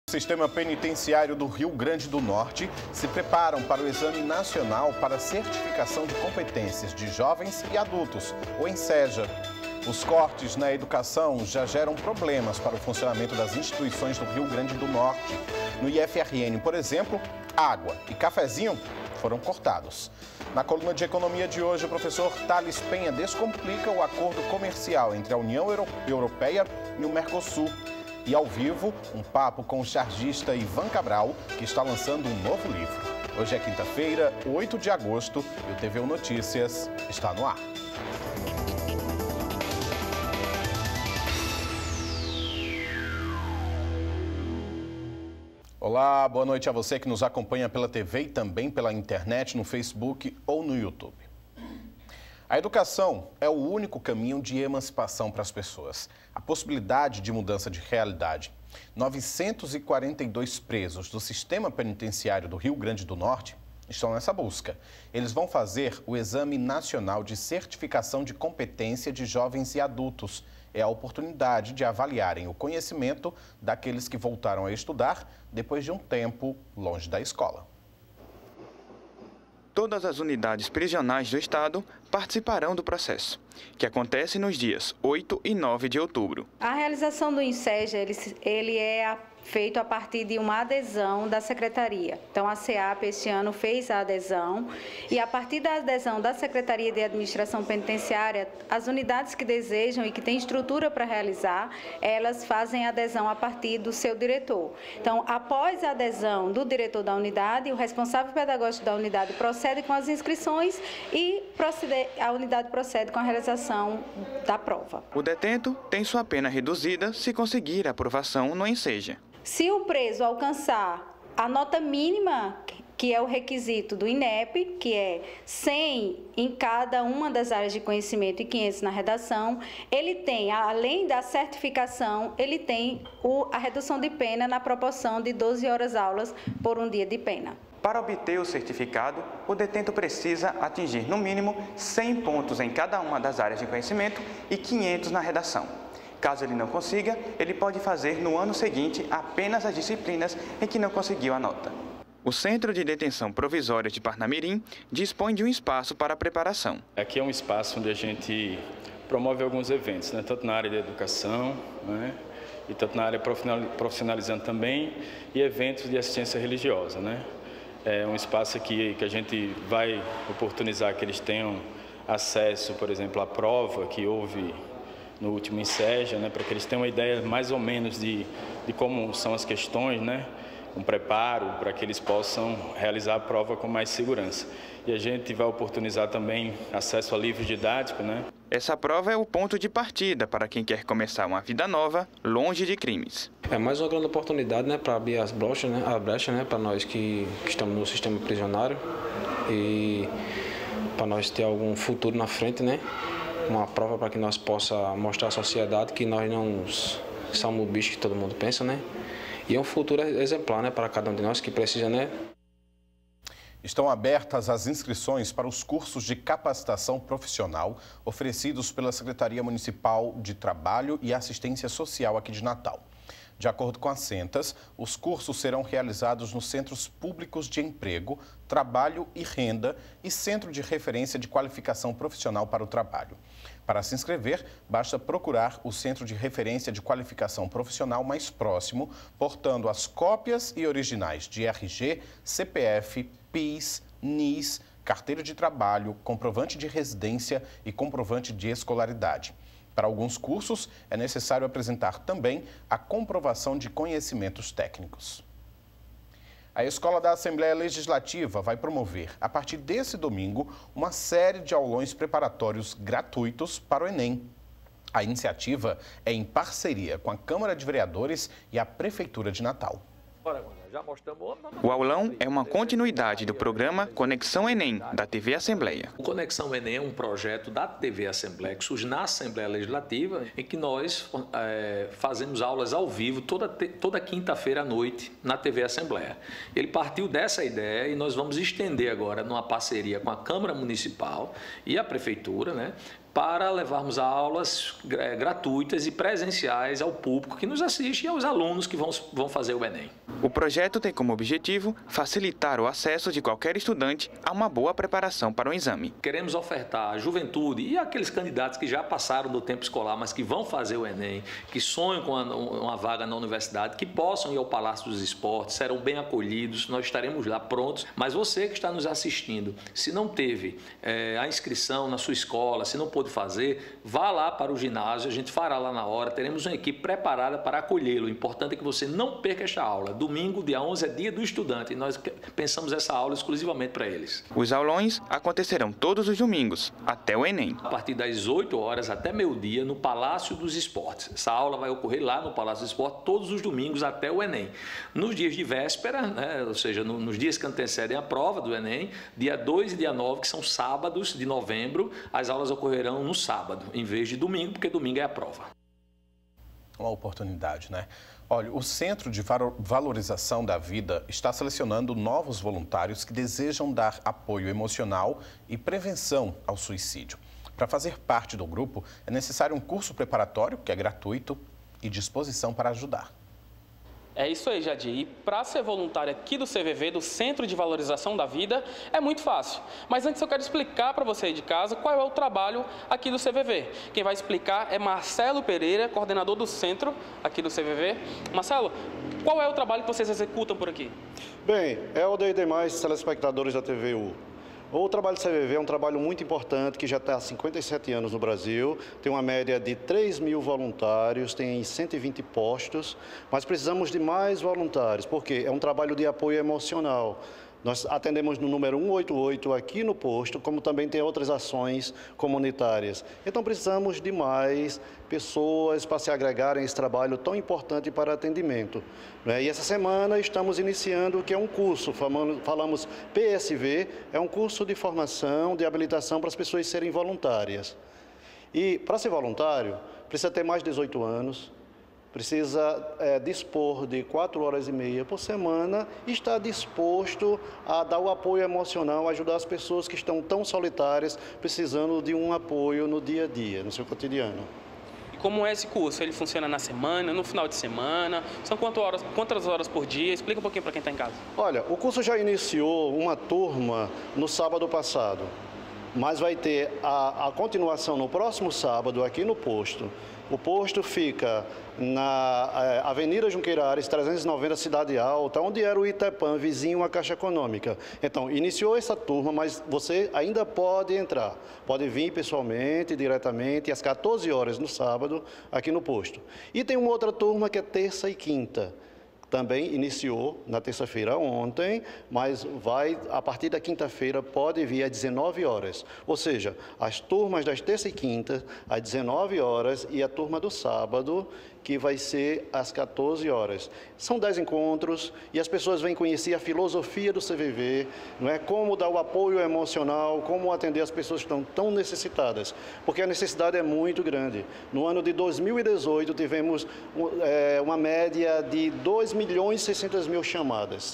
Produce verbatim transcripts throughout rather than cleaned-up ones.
O Sistema Penitenciário do Rio Grande do Norte se preparam para o Exame Nacional para Certificação de Competências de Jovens e Adultos, o ENSEJA. Os cortes na educação já geram problemas para o funcionamento das instituições do Rio Grande do Norte. No I F R N, por exemplo, água e cafezinho foram cortados. Na coluna de economia de hoje, o professor Thales Penha descomplica o acordo comercial entre a União Europeia e o Mercosul. E ao vivo, um papo com o chargista Ivan Cabral, que está lançando um novo livro. Hoje é quinta-feira, oito de agosto, e o T V Notícias está no ar. Olá, boa noite a você que nos acompanha pela T V e também pela internet, no Facebook ou no YouTube. A educação é o único caminho de emancipação para as pessoas. A possibilidade de mudança de realidade. novecentos e quarenta e dois presos do Sistema Penitenciário do Rio Grande do Norte estão nessa busca. Eles vão fazer o Exame Nacional de Certificação de Competência de Jovens e Adultos. É a oportunidade de avaliarem o conhecimento daqueles que voltaram a estudar depois de um tempo longe da escola. Todas as unidades prisionais do Estado participarão do processo, que acontece nos dias oito e nove de outubro. A realização do ENSEJA, ele, ele é feito a partir de uma adesão da Secretaria. Então, a SEAP este ano fez a adesão e, a partir da adesão da Secretaria de Administração Penitenciária, as unidades que desejam e que têm estrutura para realizar, elas fazem a adesão a partir do seu diretor. Então, após a adesão do diretor da unidade, o responsável pedagógico da unidade procede com as inscrições e procede, a unidade procede com a realização da prova. O detento tem sua pena reduzida se conseguir a aprovação no ENSEJA. Se o preso alcançar a nota mínima, que é o requisito do INEP, que é cem em cada uma das áreas de conhecimento e quinhentos na redação, ele tem, além da certificação, ele tem o, a redução de pena na proporção de doze horas aulas por um dia de pena. Para obter o certificado, o detento precisa atingir, no mínimo, cem pontos em cada uma das áreas de conhecimento e quinhentos na redação. Caso ele não consiga, ele pode fazer no ano seguinte apenas as disciplinas em que não conseguiu a nota. O Centro de Detenção Provisória de Parnamirim dispõe de um espaço para a preparação. Aqui é um espaço onde a gente promove alguns eventos, né? Tanto na área de educação, né? E tanto na área profissionalizante também, e eventos de assistência religiosa, né? É um espaço aqui que a gente vai oportunizar que eles tenham acesso, por exemplo, à prova que houve no último ENSEJA, né, para que eles tenham uma ideia mais ou menos de, de como são as questões, né, um preparo para que eles possam realizar a prova com mais segurança. E a gente vai oportunizar também acesso a livros didáticos, né? Essa prova é o ponto de partida para quem quer começar uma vida nova, longe de crimes. É mais uma grande oportunidade, né, para abrir as brechas, né, a brecha, né, para nós que, que estamos no sistema prisionário e para nós ter algum futuro na frente, né? Uma prova para que nós possa mostrar à sociedade que nós não somos o bicho que todo mundo pensa, né? E é um futuro exemplar, né, para cada um de nós que precisa, né? Estão abertas as inscrições para os cursos de capacitação profissional oferecidos pela Secretaria Municipal de Trabalho e Assistência Social aqui de Natal. De acordo com a Centas, os cursos serão realizados nos Centros Públicos de Emprego, Trabalho e Renda e Centro de Referência de Qualificação Profissional para o Trabalho. Para se inscrever, basta procurar o Centro de Referência de Qualificação Profissional mais próximo, portando as cópias e originais de R G, C P F, PIS, N I S, carteira de trabalho, comprovante de residência e comprovante de escolaridade. Para alguns cursos, é necessário apresentar também a comprovação de conhecimentos técnicos. A Escola da Assembleia Legislativa vai promover, a partir desse domingo, uma série de aulões preparatórios gratuitos para o Enem. A iniciativa é em parceria com a Câmara de Vereadores e a Prefeitura de Natal. Bora, Já mostramos. O aulão é uma continuidade do programa Conexão Enem, da T V Assembleia. O Conexão Enem é um projeto da T V Assembleia, que surge na Assembleia Legislativa, em que nós é, fazemos aulas ao vivo toda, toda quinta-feira à noite na T V Assembleia. Ele partiu dessa ideia e nós vamos estender agora numa parceria com a Câmara Municipal e a Prefeitura, né, para levarmos aulas gratuitas e presenciais ao público que nos assiste e aos alunos que vão, vão fazer o Enem. O projeto tem como objetivo facilitar o acesso de qualquer estudante a uma boa preparação para o exame. Queremos ofertar à juventude e aqueles candidatos que já passaram do tempo escolar, mas que vão fazer o Enem, que sonham com uma vaga na universidade, que possam ir ao Palácio dos Esportes, serão bem acolhidos, nós estaremos lá prontos. Mas você que está nos assistindo, se não teve é, a inscrição na sua escola, se não pôde fazer, vá lá para o ginásio, a gente fará lá na hora, teremos uma equipe preparada para acolhê-lo. O importante é que você não perca esta aula. Domingo, dia onze, é dia do estudante e nós pensamos essa aula exclusivamente para eles. Os aulões acontecerão todos os domingos, até o Enem. A partir das oito horas até meio-dia, no Palácio dos Esportes. Essa aula vai ocorrer lá no Palácio dos Esportes todos os domingos até o Enem. Nos dias de véspera, né, ou seja, no, nos dias que antecedem a prova do Enem, dia dois e dia nove, que são sábados de novembro, as aulas ocorrerão no sábado, em vez de domingo, porque domingo é a prova. Uma oportunidade, né? Olha, o Centro de Valorização da Vida está selecionando novos voluntários que desejam dar apoio emocional e prevenção ao suicídio. Para fazer parte do grupo, é necessário um curso preparatório, que é gratuito, e disposição para ajudar. É isso aí, Jadir. E para ser voluntário aqui do C V V, do Centro de Valorização da Vida, é muito fácil. Mas antes eu quero explicar para você aí de casa qual é o trabalho aqui do C V V. Quem vai explicar é Marcelo Pereira, coordenador do centro aqui do C V V. Marcelo, qual é o trabalho que vocês executam por aqui? Bem, Helder e demais telespectadores da T V U. O trabalho do C V V é um trabalho muito importante que já está há cinquenta e sete anos no Brasil, tem uma média de três mil voluntários, tem cento e vinte postos, mas precisamos de mais voluntários, porque é um trabalho de apoio emocional. Nós atendemos no número um oito oito aqui no posto, como também tem outras ações comunitárias. Então precisamos de mais pessoas para se agregarem a esse trabalho tão importante para atendimento. E essa semana estamos iniciando o que é um curso, falamos P S V, é um curso de formação, de habilitação para as pessoas serem voluntárias. E para ser voluntário, precisa ter mais de dezoito anos, precisa é, dispor de quatro horas e meia por semana e está disposto a dar o apoio emocional, ajudar as pessoas que estão tão solitárias, precisando de um apoio no dia a dia, no seu cotidiano. E como é esse curso? Ele funciona na semana, no final de semana? São quantas horas, quantas horas por dia? Explica um pouquinho para quem está em casa. Olha, o curso já iniciou uma turma no sábado passado, mas vai ter a, a continuação no próximo sábado aqui no posto. O posto fica na é, Avenida Junqueira Ares, trezentos e noventa, Cidade Alta, onde era o Itepã, vizinho à Caixa Econômica. Então, iniciou essa turma, mas você ainda pode entrar. Pode vir pessoalmente, diretamente, às quatorze horas no sábado, aqui no posto. E tem uma outra turma que é terça e quinta. Também iniciou na terça-feira ontem, mas vai, a partir da quinta-feira, pode vir às dezenove horas. Ou seja, as turmas das terça e quinta, às dezenove horas, e a turma do sábado, que vai ser às quatorze horas. São dez encontros e as pessoas vêm conhecer a filosofia do C V V, não é? Como dar o apoio emocional, como atender as pessoas que estão tão necessitadas, porque a necessidade é muito grande. No ano de dois mil e dezoito, tivemos é, uma média de dois milhões e seiscentas mil chamadas.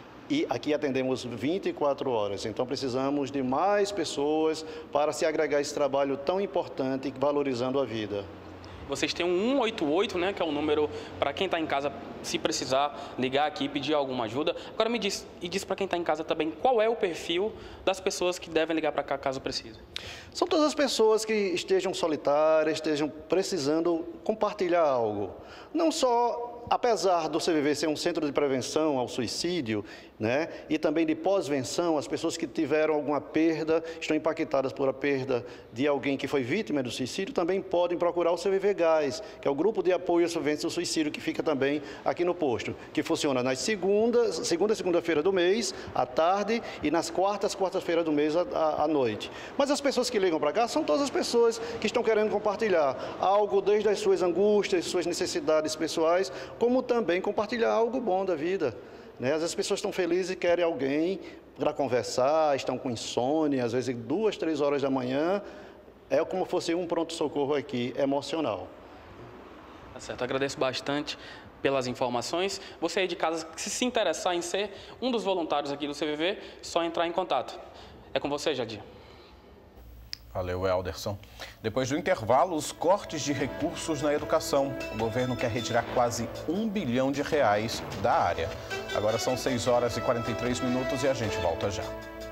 E aqui atendemos vinte e quatro horas, então precisamos de mais pessoas para se agregar a esse trabalho tão importante, valorizando a vida. Vocês têm um um oito oito, né, que é um número para quem está em casa, se precisar ligar aqui e pedir alguma ajuda. Agora me diz, e diz para quem está em casa também, qual é o perfil das pessoas que devem ligar para cá caso precise? São todas as pessoas que estejam solitárias, estejam precisando compartilhar algo. Não só, apesar do C V V ser um centro de prevenção ao suicídio, né, e também de pós-venção, as pessoas que tiveram alguma perda, estão impactadas por a perda de alguém que foi vítima do suicídio, também podem procurar o C V V Gás, que é o grupo de apoio a sobreviventes do suicídio, que fica também aqui no posto, que funciona nas segundas, segunda e segunda-feira do mês, à tarde, e nas quartas, quarta-feira do mês, à, à noite. Mas as pessoas que ligam para cá são todas as pessoas que estão querendo compartilhar algo desde as suas angústias, suas necessidades pessoais, como também compartilhar algo bom da vida. Né? Às vezes as pessoas estão felizes e querem alguém para conversar, estão com insônia, às vezes duas, três horas da manhã, é como fosse um pronto-socorro aqui, emocional. Tá certo, agradeço bastante pelas informações. Você aí de casa, se se interessar em ser um dos voluntários aqui do C V V, só entrar em contato. É com você, Jadir. Valeu, Elderson. Depois do intervalo, os cortes de recursos na educação. O governo quer retirar quase um bilhão de reais da área. Agora são seis horas e quarenta e três minutos e a gente volta já.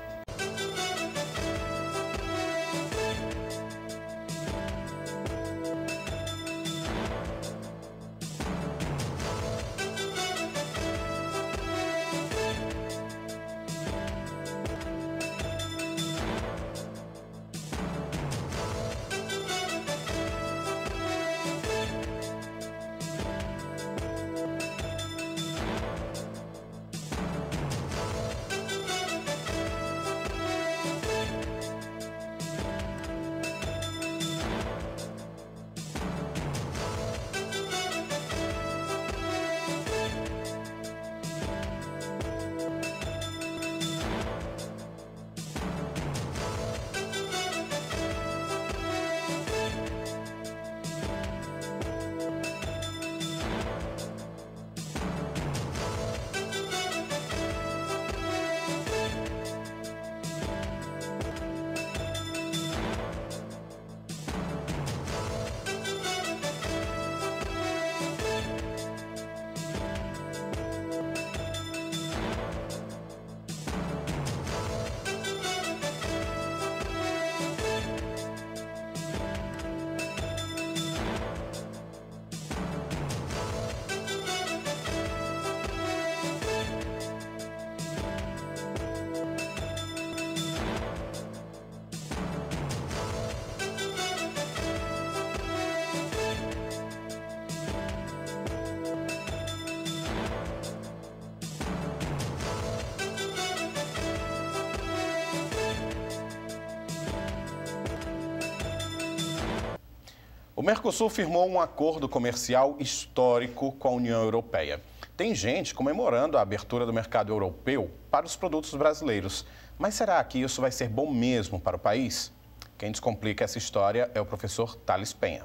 O Mercosul firmou um acordo comercial histórico com a União Europeia. Tem gente comemorando a abertura do mercado europeu para os produtos brasileiros. Mas será que isso vai ser bom mesmo para o país? Quem descomplica essa história é o professor Thales Penha.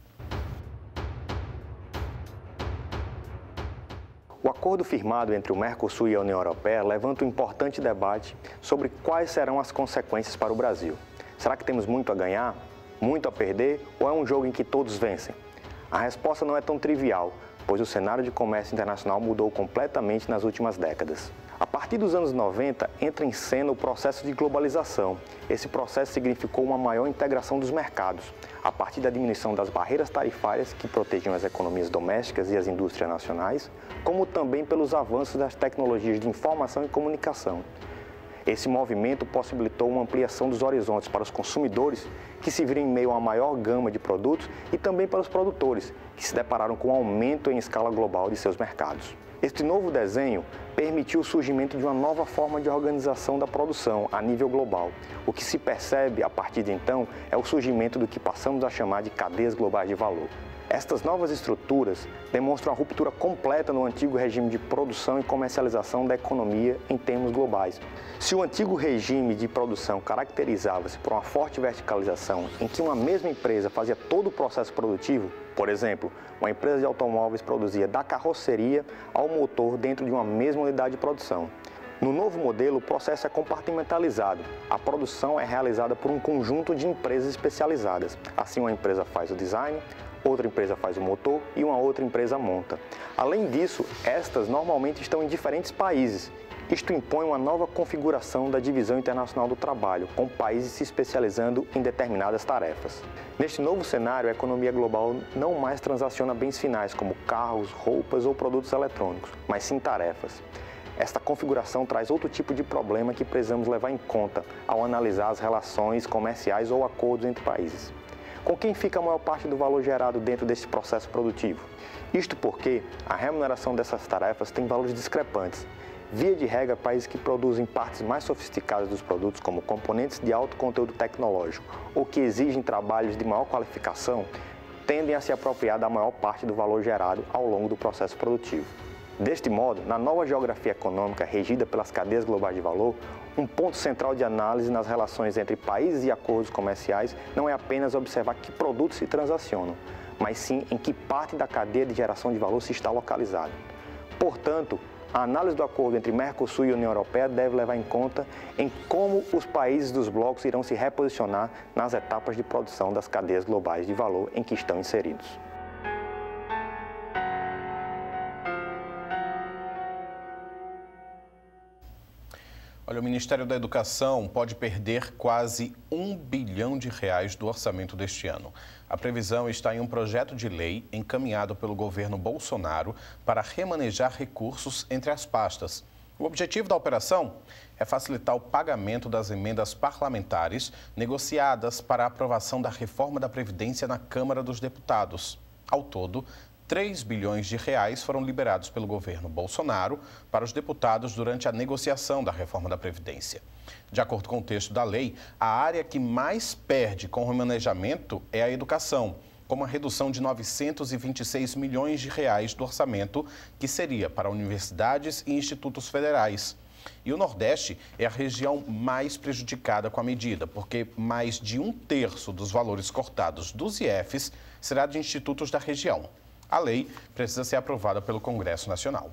O acordo firmado entre o Mercosul e a União Europeia levanta um importante debate sobre quais serão as consequências para o Brasil. Será que temos muito a ganhar? Muito a perder ou é um jogo em que todos vencem? A resposta não é tão trivial, pois o cenário de comércio internacional mudou completamente nas últimas décadas. A partir dos anos noventa, entra em cena o processo de globalização. Esse processo significou uma maior integração dos mercados, a partir da diminuição das barreiras tarifárias que protegiam as economias domésticas e as indústrias nacionais, como também pelos avanços das tecnologias de informação e comunicação. Esse movimento possibilitou uma ampliação dos horizontes para os consumidores, que se viram em meio a uma maior gama de produtos, e também para os produtores, que se depararam com um aumento em escala global de seus mercados. Este novo desenho permitiu o surgimento de uma nova forma de organização da produção a nível global. O que se percebe a partir de então é o surgimento do que passamos a chamar de cadeias globais de valor. Estas novas estruturas demonstram a ruptura completa no antigo regime de produção e comercialização da economia em termos globais. Se o antigo regime de produção caracterizava-se por uma forte verticalização em que uma mesma empresa fazia todo o processo produtivo, por exemplo, uma empresa de automóveis produzia da carroceria ao motor dentro de uma mesma unidade de produção. No novo modelo, o processo é compartimentalizado. A produção é realizada por um conjunto de empresas especializadas. Assim, uma empresa faz o design, outra empresa faz o motor e uma outra empresa monta. Além disso, estas normalmente estão em diferentes países. Isto impõe uma nova configuração da divisão internacional do trabalho, com países se especializando em determinadas tarefas. Neste novo cenário, a economia global não mais transaciona bens finais como carros, roupas ou produtos eletrônicos, mas sim tarefas. Esta configuração traz outro tipo de problema que precisamos levar em conta ao analisar as relações comerciais ou acordos entre países. Com quem fica a maior parte do valor gerado dentro desse processo produtivo? Isto porque a remuneração dessas tarefas tem valores discrepantes. Via de regra, países que produzem partes mais sofisticadas dos produtos, como componentes de alto conteúdo tecnológico, ou que exigem trabalhos de maior qualificação, tendem a se apropriar da maior parte do valor gerado ao longo do processo produtivo. Deste modo, na nova geografia econômica regida pelas cadeias globais de valor, um ponto central de análise nas relações entre países e acordos comerciais não é apenas observar que produtos se transacionam, mas sim em que parte da cadeia de geração de valor se está localizado. Portanto, a análise do acordo entre Mercosul e União Europeia deve levar em conta em como os países dos blocos irão se reposicionar nas etapas de produção das cadeias globais de valor em que estão inseridos. Olha, o Ministério da Educação pode perder quase um bilhão de reais do orçamento deste ano. A previsão está em um projeto de lei encaminhado pelo governo Bolsonaro para remanejar recursos entre as pastas. O objetivo da operação é facilitar o pagamento das emendas parlamentares negociadas para a aprovação da reforma da Previdência na Câmara dos Deputados. Ao todo, três bilhões de reais foram liberados pelo governo Bolsonaro para os deputados durante a negociação da reforma da Previdência. De acordo com o texto da lei, a área que mais perde com o remanejamento é a educação, com uma redução de novecentos e vinte e seis milhões de reais do orçamento, que seria para universidades e institutos federais. E o Nordeste é a região mais prejudicada com a medida, porque mais de um terço dos valores cortados dos I E Fs será de institutos da região. A lei precisa ser aprovada pelo Congresso Nacional.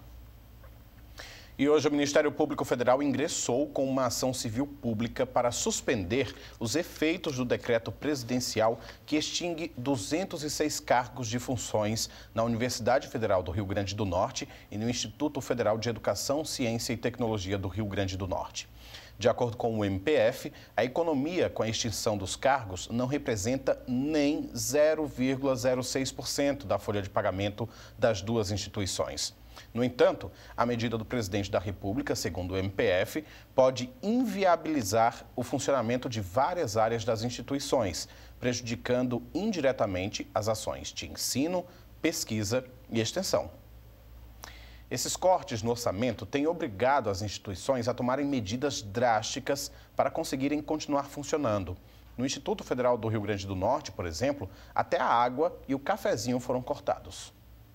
E hoje o Ministério Público Federal ingressou com uma ação civil pública para suspender os efeitos do decreto presidencial que extingue duzentos e seis cargos de funções na Universidade Federal do Rio Grande do Norte e no Instituto Federal de Educação, Ciência e Tecnologia do Rio Grande do Norte. De acordo com o M P F, a economia com a extinção dos cargos não representa nem zero vírgula zero seis por cento da folha de pagamento das duas instituições. No entanto, a medida do presidente da República, segundo o M P F, pode inviabilizar o funcionamento de várias áreas das instituições, prejudicando indiretamente as ações de ensino, pesquisa e extensão. Esses cortes no orçamento têm obrigado as instituições a tomarem medidas drásticas para conseguirem continuar funcionando. No Instituto Federal do Rio Grande do Norte, por exemplo, até a água e o cafezinho foram cortados.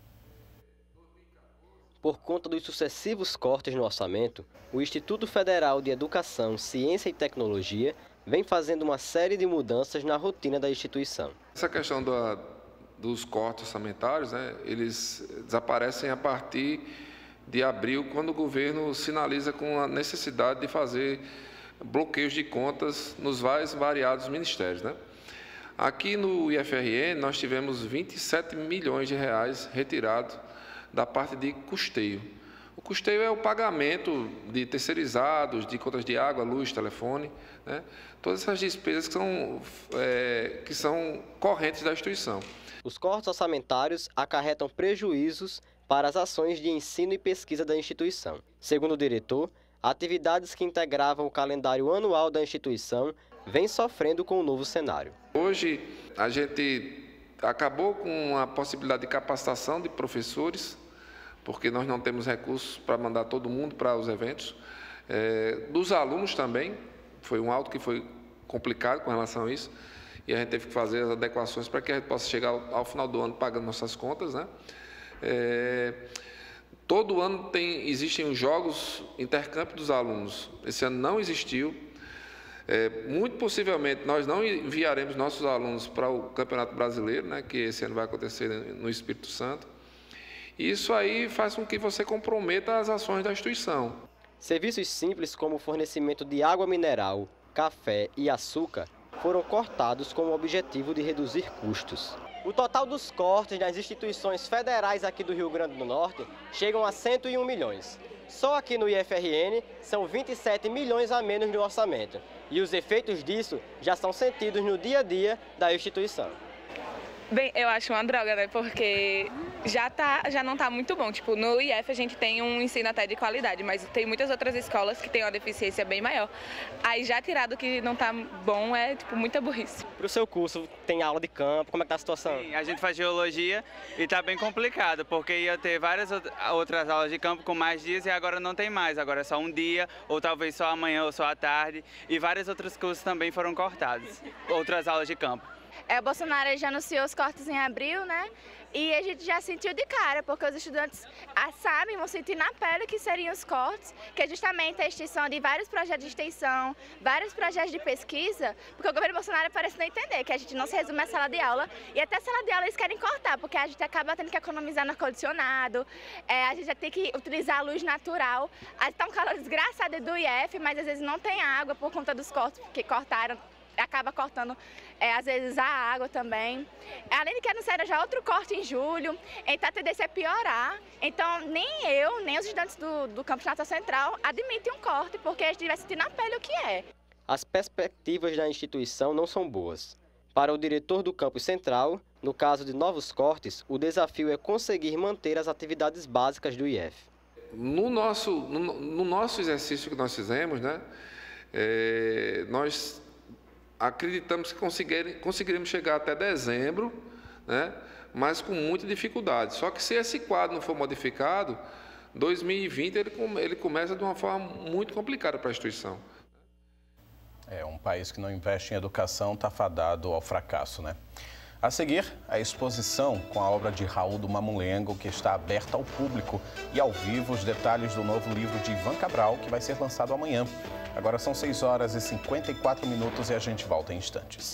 Por conta dos sucessivos cortes no orçamento, o Instituto Federal de Educação, Ciência e Tecnologia vem fazendo uma série de mudanças na rotina da instituição. Essa questão da, dos cortes orçamentários, né, eles desaparecem a partir de abril, quando o governo sinaliza com a necessidade de fazer bloqueios de contas nos vários variados ministérios, né? Aqui no I F R N nós tivemos vinte e sete milhões de reais retirados da parte de custeio. O custeio é o pagamento de terceirizados, de contas de água, luz, telefone, né? Todas essas despesas que são, é, que são correntes da instituição. Os cortes orçamentários acarretam prejuízos para as ações de ensino e pesquisa da instituição. Segundo o diretor, atividades que integravam o calendário anual da instituição vêm sofrendo com o novo cenário. Hoje, a gente acabou com a possibilidade de capacitação de professores, porque nós não temos recursos para mandar todo mundo para os eventos. É, dos alunos também, foi um alto que foi complicado com relação a isso, e a gente teve que fazer as adequações para que a gente possa chegar ao, ao final do ano pagando nossas contas, né? É, todo ano tem, existem os jogos intercâmbio dos alunos. Esse ano não existiu. É, muito possivelmente nós não enviaremos nossos alunos para o Campeonato Brasileiro, né, que esse ano vai acontecer no Espírito Santo. Isso aí faz com que você comprometa as ações da instituição. Serviços simples como o fornecimento de água mineral, café e açúcar foram cortados com o objetivo de reduzir custos. O total dos cortes nas instituições federais aqui do Rio Grande do Norte chegam a cento e um milhões. Só aqui no I F R N são vinte e sete milhões a menos no orçamento. E os efeitos disso já são sentidos no dia a dia da instituição. Bem, eu acho uma droga, né? Porque já, tá, já não está muito bom. Tipo, no I F a gente tem um ensino até de qualidade, mas tem muitas outras escolas que têm uma deficiência bem maior. Aí já tirar do que não está bom é, tipo, muita burrice. Para o seu curso, tem aula de campo, como é que está a situação? Sim, a gente faz geologia e está bem complicado, porque ia ter várias outras aulas de campo com mais dias e agora não tem mais. Agora é só um dia, ou talvez só amanhã ou só à tarde. E vários outros cursos também foram cortados, outras aulas de campo. É, o Bolsonaro já anunciou os cortes em abril, né? E a gente já sentiu de cara, porque os estudantes ah, sabem, vão sentir na pele que seriam os cortes, que é justamente a extinção de vários projetos de extensão, vários projetos de pesquisa, porque o governo Bolsonaro parece não entender que a gente não se resume à sala de aula, e até a sala de aula eles querem cortar, porque a gente acaba tendo que economizar no ar-condicionado, é, a gente já tem que utilizar a luz natural. Está um calor desgraçado do I F, mas às vezes não tem água por conta dos cortes, porque cortaram, acaba cortando, é, às vezes, a água também. Além de que anunciaram já outro corte em julho, então a tendência é piorar. Então, nem eu, nem os estudantes do, do Campus Natal Central admitem um corte, porque a gente vai sentir na pele o que é. As perspectivas da instituição não são boas. Para o diretor do Campus Central, no caso de novos cortes, o desafio é conseguir manter as atividades básicas do I F. No nosso, no, no nosso exercício que nós fizemos, né, é, nós acreditamos que conseguiremos chegar até dezembro, né, mas com muita dificuldade. Só que se esse quadro não for modificado, dois mil e vinte ele, ele começa de uma forma muito complicada para a instituição. É, um país que não investe em educação está fadado ao fracasso, né? A seguir, a exposição com a obra de Raul do Mamulengo, que está aberta ao público, e ao vivo os detalhes do novo livro de Ivan Cabral, que vai ser lançado amanhã. Agora são seis horas e cinquenta e quatro minutos e a gente volta em instantes.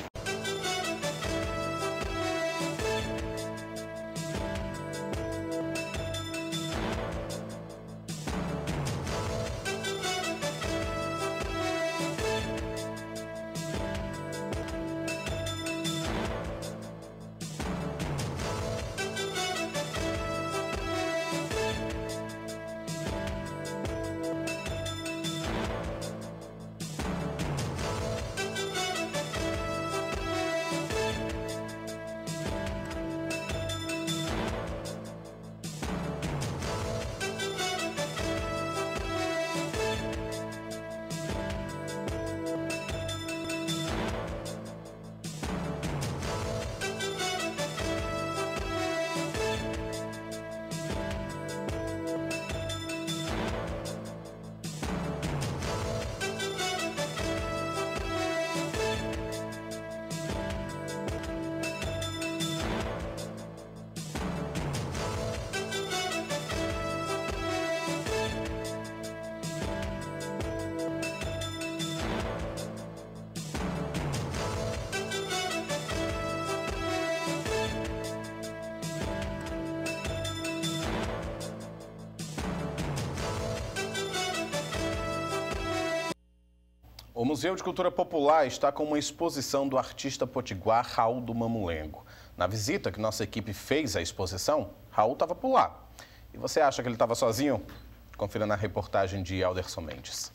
O Museu de Cultura Popular está com uma exposição do artista potiguar Raul do Mamulengo. Na visita que nossa equipe fez à exposição, Raul estava por lá. E você acha que ele estava sozinho? Confira na reportagem de Alderson Mendes.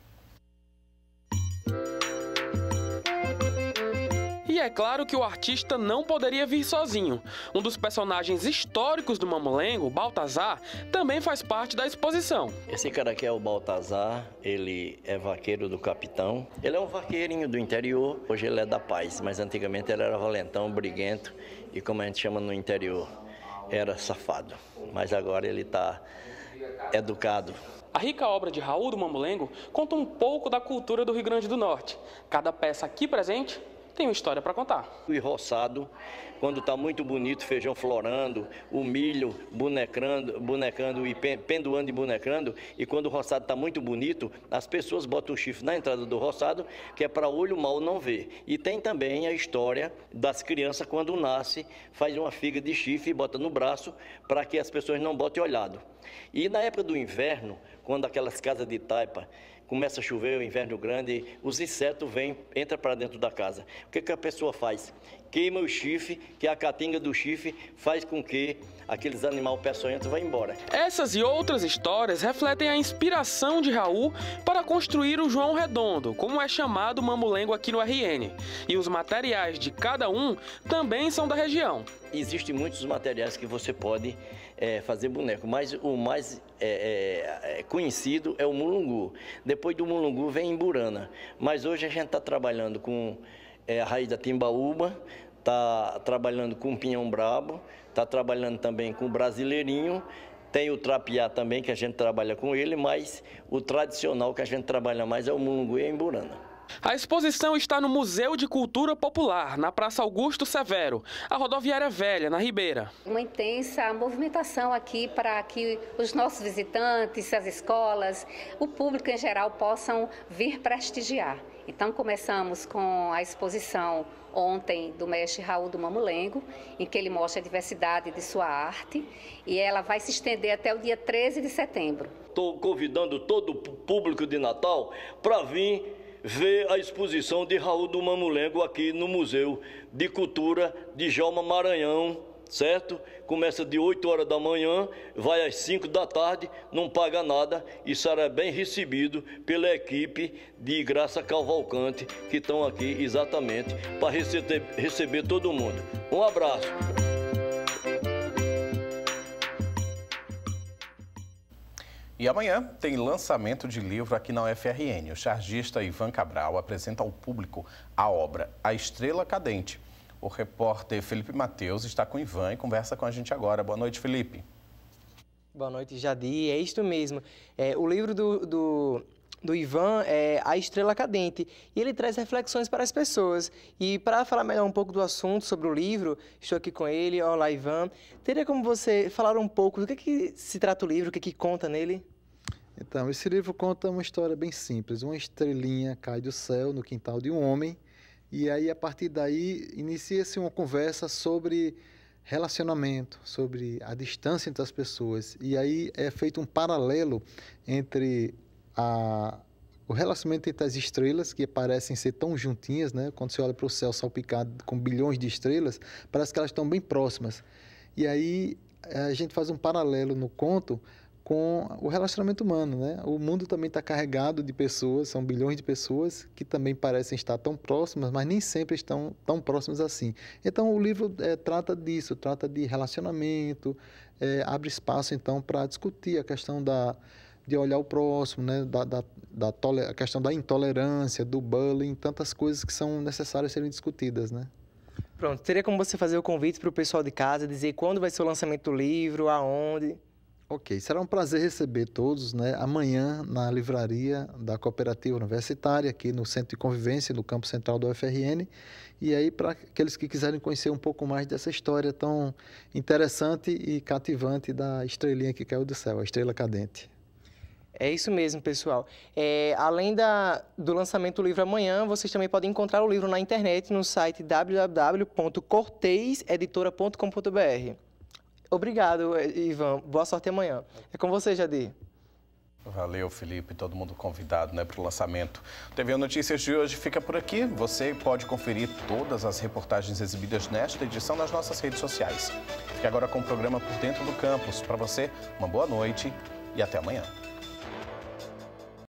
E é claro que o artista não poderia vir sozinho. Um dos personagens históricos do Mamulengo, Baltazar, também faz parte da exposição. Esse cara aqui é o Baltazar, ele é vaqueiro do capitão. Ele é um vaqueirinho do interior, hoje ele é da paz, mas antigamente ele era valentão, briguento e, como a gente chama no interior, era safado. Mas agora ele está educado. A rica obra de Raul do Mamulengo conta um pouco da cultura do Rio Grande do Norte. Cada peça aqui presente tem uma história para contar. O roçado, quando está muito bonito, feijão florando, o milho bonecando, bonecando e pendoando e bonecando, e quando o roçado está muito bonito, as pessoas botam o chifre na entrada do roçado, que é para olho mal não ver. E tem também a história das crianças, quando nasce, faz uma figa de chifre e bota no braço, para que as pessoas não botem olhado. E na época do inverno, quando aquelas casas de taipa, começa a chover, o inverno grande, os insetos vêm, entram para dentro da casa. O que, que a pessoa faz? Queima o chifre, que a catinga do chifre faz com que aqueles animais peçonhentos vão embora. Essas e outras histórias refletem a inspiração de Raul para construir o João Redondo, como é chamado o Mamulengo aqui no R N. E os materiais de cada um também são da região. Existem muitos materiais que você pode é, fazer boneco, mas o mais é, é, conhecido é o mulungu. Depois do mulungu vem imburana. Mas hoje a gente está trabalhando com é, a raiz da timbaúba, está trabalhando com pinhão brabo, está trabalhando também com o brasileirinho, tem o trapiá também, que a gente trabalha com ele, mas o tradicional que a gente trabalha mais é o mulungu e a imburana. A exposição está no Museu de Cultura Popular, na Praça Augusto Severo, a rodoviária velha, na Ribeira. Uma intensa movimentação aqui para que os nossos visitantes, as escolas, o público em geral possam vir prestigiar. Então começamos com a exposição ontem do mestre Raul do Mamulengo, em que ele mostra a diversidade de sua arte, e ela vai se estender até o dia treze de setembro. Estou convidando todo o público de Natal para vir ver a exposição de Raul do Mamulengo aqui no Museu de Cultura de Djalma Maranhão, certo? Começa de oito horas da manhã, vai às cinco da tarde, não paga nada e será bem recebido pela equipe de Graça Cavalcante, que estão aqui exatamente para receber, receber todo mundo. Um abraço. E amanhã tem lançamento de livro aqui na U F R N. O chargista Ivan Cabral apresenta ao público a obra A Estrela Cadente. O repórter Felipe Mateus está com o Ivan e conversa com a gente agora. Boa noite, Felipe. Boa noite, Jadi. É isto mesmo. É, o livro do, do, do Ivan é A Estrela Cadente e ele traz reflexões para as pessoas. E para falar melhor um pouco do assunto sobre o livro, estou aqui com ele. Olá, Ivan. Teria como você falar um pouco do que, que se trata o livro, o que, que conta nele? Então, esse livro conta uma história bem simples. Uma estrelinha cai do céu no quintal de um homem e aí, a partir daí, inicia-se uma conversa sobre relacionamento, sobre a distância entre as pessoas. E aí é feito um paralelo entre a, o relacionamento entre as estrelas, que parecem ser tão juntinhas, né? Quando você olha para o céu salpicado com bilhões de estrelas, parece que elas estão bem próximas. E aí a gente faz um paralelo no conto com o relacionamento humano, né? O mundo também está carregado de pessoas, são bilhões de pessoas que também parecem estar tão próximas, mas nem sempre estão tão próximas assim. Então, o livro é, trata disso, trata de relacionamento, é, abre espaço, então, para discutir a questão da, de olhar o próximo, né? da, da, da toler, a questão da intolerância, do bullying, tantas coisas que são necessárias serem discutidas, né? Pronto, teria como você fazer o convite para o pessoal de casa, dizer quando vai ser o lançamento do livro, aonde... Ok, será um prazer receber todos, né, amanhã na livraria da Cooperativa Universitária, aqui no Centro de Convivência, no Campo Central do U F R N. E aí, para aqueles que quiserem conhecer um pouco mais dessa história tão interessante e cativante da estrelinha que caiu do céu, a Estrela Cadente. É isso mesmo, pessoal. É, além da, do lançamento do livro amanhã, vocês também podem encontrar o livro na internet no site w w w ponto cortez editora ponto com ponto b r. Obrigado, Ivan. Boa sorte amanhã. É com você, Jadi. Valeu, Felipe. Todo mundo convidado, né, para o lançamento. T V Notícias de hoje fica por aqui. Você pode conferir todas as reportagens exibidas nesta edição nas nossas redes sociais. Fique agora com o programa Por Dentro do Campus. Para você, uma boa noite e até amanhã.